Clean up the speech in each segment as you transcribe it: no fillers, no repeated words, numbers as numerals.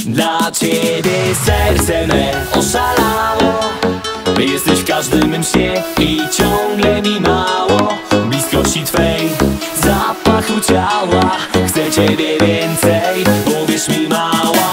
Dla ciebie serce me oszalało. Jesteś w każdym mym śnie i ciągle mi mało bliskości twej, zapachu ciała. Chcę ciebie więcej, uwierz mi mała.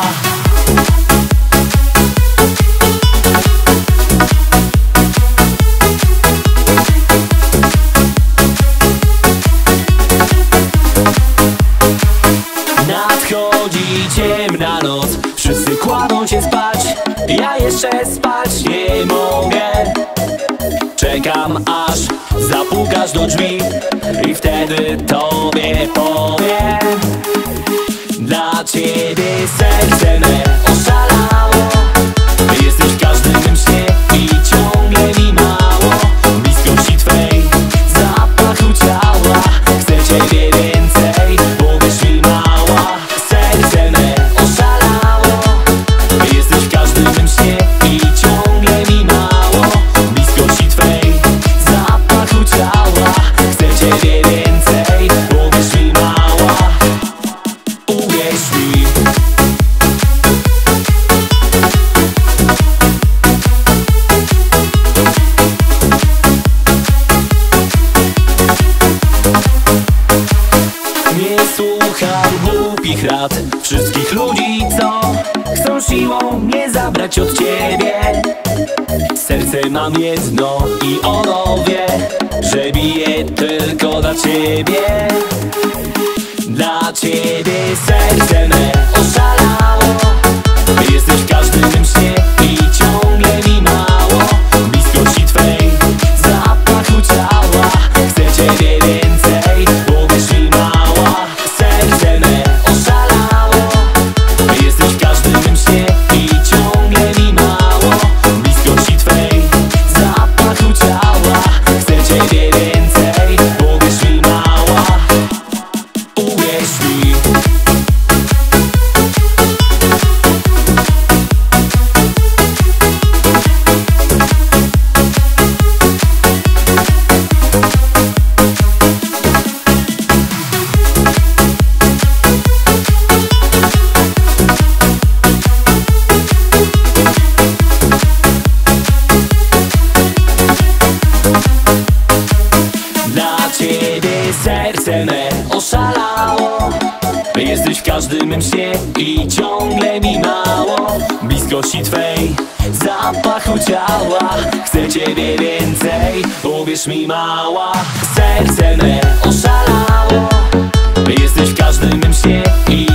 Nadchodzi ciemna noc, wszyscy kładą się spać, ja jeszcze spać nie mogę. Czekam aż zapukasz do drzwi i wtedy tobie powiem. Dla ciebie serce me oszalało. Jesteś w każdym mym śnie i ciągle mi mało bliskości twej, zapachu ciała. Chcę ciebie więcej, uwierz mi mała. Serce me oszalało. Jesteś w każdym mym śnie i ciągle mi mało bliskości twej, zapachu ciała. Chcę ciebie więcej, uwierz mi mała. Uwierz mi. Nie słucham głupich rad wszystkich ludzi, co chcą siłą mnie zabrać od ciebie. Serce mam jedno i ono wie, że bije tylko dla ciebie. Dla ciebie serce me oszalało. Jesteś w każdym mym śnie i ciągle mi mało bliskości twej, zapachu ciała. Chcę ciebie więcej, uwierz mi mała. Serce me oszalało. Jesteś w każdym mym śnie i ciągle mi mało bliskości twej, zapachu ciała. Chcę ciebie więcej, uwierz mi mała. Uwierz mi. Dla ciebie serce me oszalało. Jesteś w każdym mym śnie i ciągle mi mało bliskości twej, zapachu ciała. Chcę ciebie więcej, uwierz mi mała. Serce me oszalało. Jesteś w każdym mym śnie i